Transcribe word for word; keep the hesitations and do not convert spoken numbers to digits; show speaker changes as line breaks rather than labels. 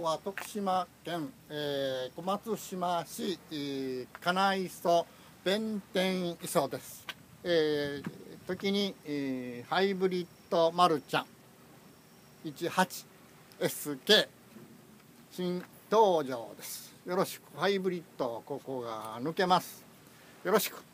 は徳島県、えー、小松島市、えー、金磯弁天磯です。えー、時に、えー、ハイブリッドマルちゃん じゅうはちエスケー 新登場です。よろしく。ハイブリッドここが抜けます。よろしく。